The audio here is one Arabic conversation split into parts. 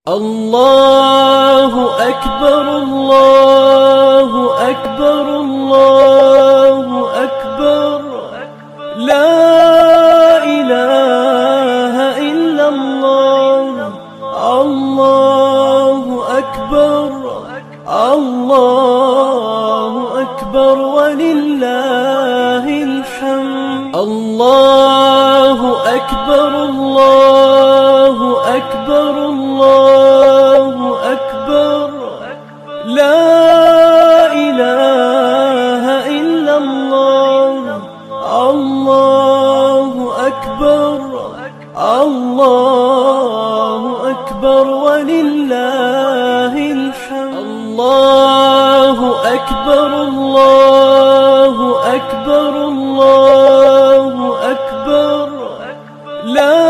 الله أكبر الله أكبر الله أكبر لا إله إلا الله الله أكبر الله أكبر ولله الحمد الله أكبر الله أكبر الله أكبر لا إله إلا الله الله أكبر الله أكبر ولله الحمد الله أكبر الله أكبر الله أكبر لا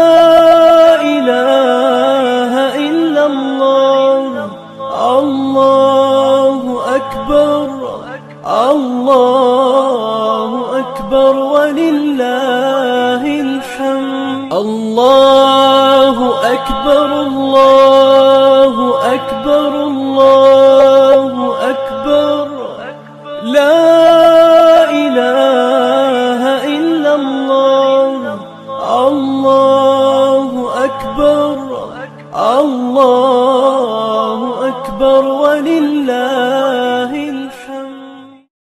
إله إلا الله الله أكبر الله أكبر ولله الحمد الله أكبر الله أكبر الله أكبر لا إله إلا الله الله أكبر الله